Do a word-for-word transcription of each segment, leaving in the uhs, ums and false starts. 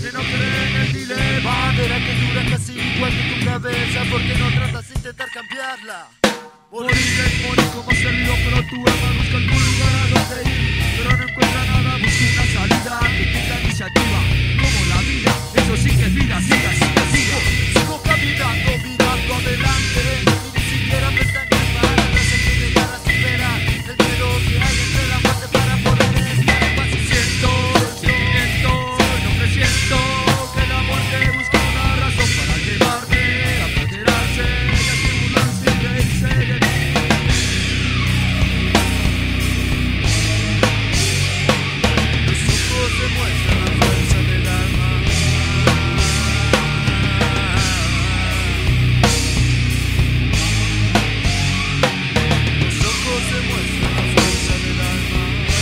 de no creer en el dilema. Bandera que dura casi igual que tu cabeza, porque no tratas de intentar cambiarla. Morir es morir como ser vivo, pero tu alma busca algún lugar a donde ir, pero no encuentra nada, busca una salida que tenga iniciativa, como la vida, eso sí que es vida, siga, siga, siga. Sigo caminando, mirando adelante, y ni siquiera pensando en nada, no sé qué llegar a superar el miedo que hay entre la muerte para poder estar en paz. Siento, siento, no presiento que la muerte busca una razón para llevarme a paterarse y así burlarse y reírse de mí. Los ojos demuestran la fuerza del alma. Los ojos demuestran la fuerza del alma.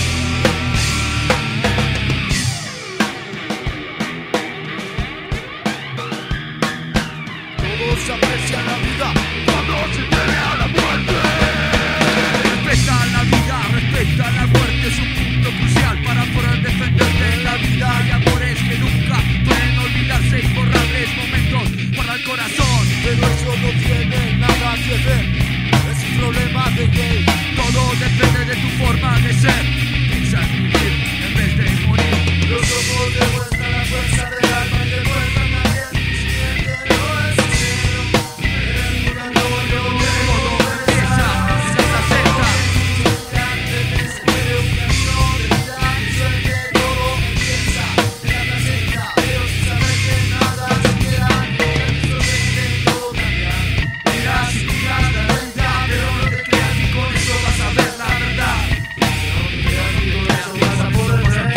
Todos aprecian la vida cuando se tiene a la muerte. Respeta la vida, respeta la muerte, es un punto crucial para poder defenderte en la vida. Hay amores que nunca pueden olvidarse, imborrables momentos para el corazón. Pero eso no tiene nada que ver, es un problema de gay. Todo depende de tu forma de ser. Piensa en vivir en vez de morir. Los ojos demuestran la fuerza del alma y demuestran a quien siente no es sincero. En una noche todo empieza, se presenta. Antes de ser un camino de vida, sueñe todo empieza. En la placenta, pero sin saber que nada se queda, eso de todo cambiar. Mira si miras la realidad, pero no te creas que con eso vas a ver la verdad. No te creas que con eso vas a poder ver.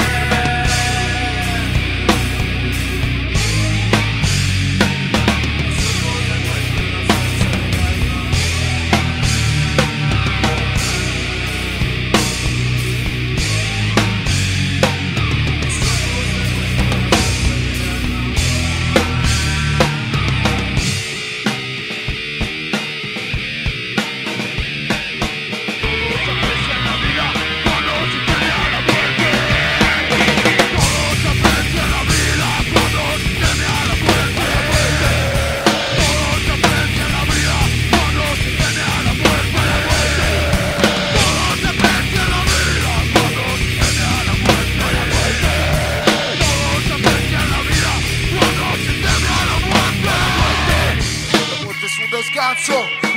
La muerte es un descanso.